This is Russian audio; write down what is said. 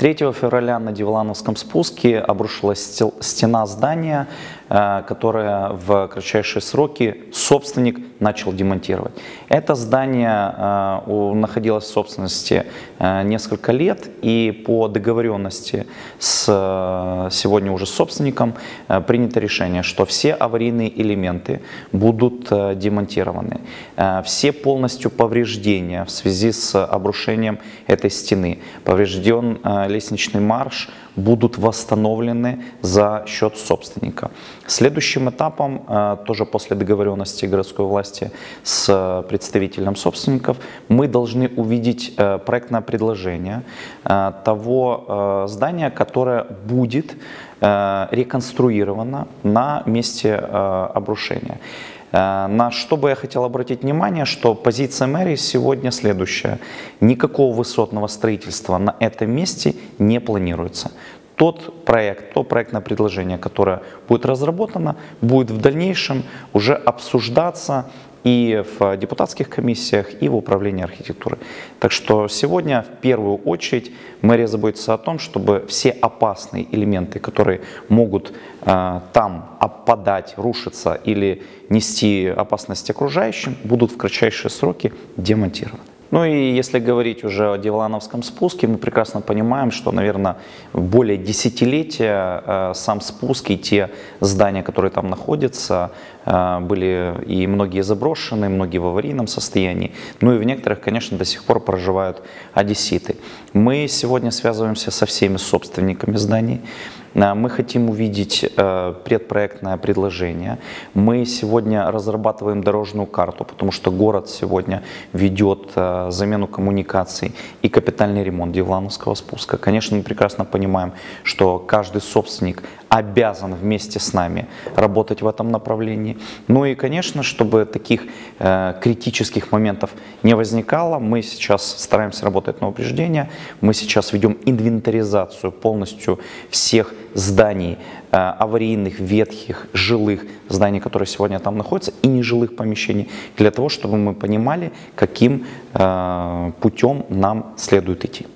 3 февраля на Деволановском спуске обрушилась стена здания, которое в кратчайшие сроки собственник начал демонтировать. Это здание находилось в собственности несколько лет, и по договоренности с сегодня уже собственником принято решение, что все аварийные элементы будут демонтированы. Все полностью повреждения в связи с обрушением этой стены, поврежден лестничный марш, будут восстановлены за счет собственника. Следующим этапом, тоже после договоренности городской власти с представителем собственников, мы должны увидеть проектное предложение того здания, которое будет реконструировано на месте обрушения. На что бы я хотел обратить внимание, что позиция мэрии сегодня следующая. Никакого высотного строительства на этом месте не планируется. То проектное предложение, которое будет разработано, будет в дальнейшем уже обсуждаться и в депутатских комиссиях, и в управлении архитектуры. Так что сегодня в первую очередь мэрия заботится о том, чтобы все опасные элементы, которые могут там опадать, рушиться или нести опасность окружающим, будут в кратчайшие сроки демонтированы. Ну и если говорить уже о Деволановском спуске, мы прекрасно понимаем, что, наверное, более десятилетия сам спуск и те здания, которые там находятся, были и многие заброшены, многие в аварийном состоянии. Ну и в некоторых, конечно, до сих пор проживают одесситы. Мы сегодня связываемся со всеми собственниками зданий. Мы хотим увидеть предпроектное предложение. Мы сегодня разрабатываем дорожную карту, потому что город сегодня ведет замену коммуникаций и капитальный ремонт Деволановского спуска. Конечно, мы прекрасно понимаем, что каждый собственник обязан вместе с нами работать в этом направлении. Ну и, конечно, чтобы таких критических моментов не возникало, мы сейчас стараемся работать на упреждение. Мы сейчас ведем инвентаризацию полностью всех зданий, аварийных, ветхих, жилых зданий, которые сегодня там находятся, и нежилых помещений, для того, чтобы мы понимали, каким путем нам следует идти.